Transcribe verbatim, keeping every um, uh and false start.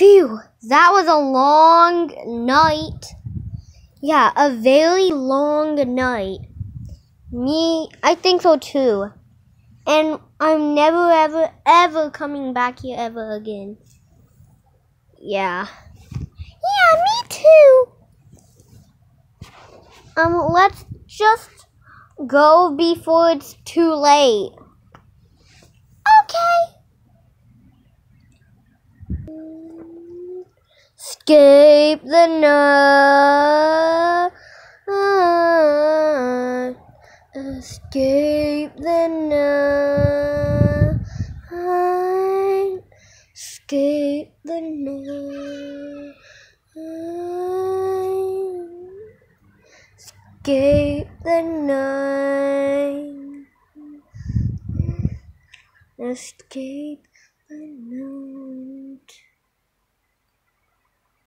Phew, that was a long night. Yeah, a very long night. Me, I think so too. And I'm never, ever, ever coming back here ever again. Yeah. Yeah, me too. Um, let's just go before it's too late. Okay. Escape the night. Escape the night. Escape the night. Escape the night. Escape the night.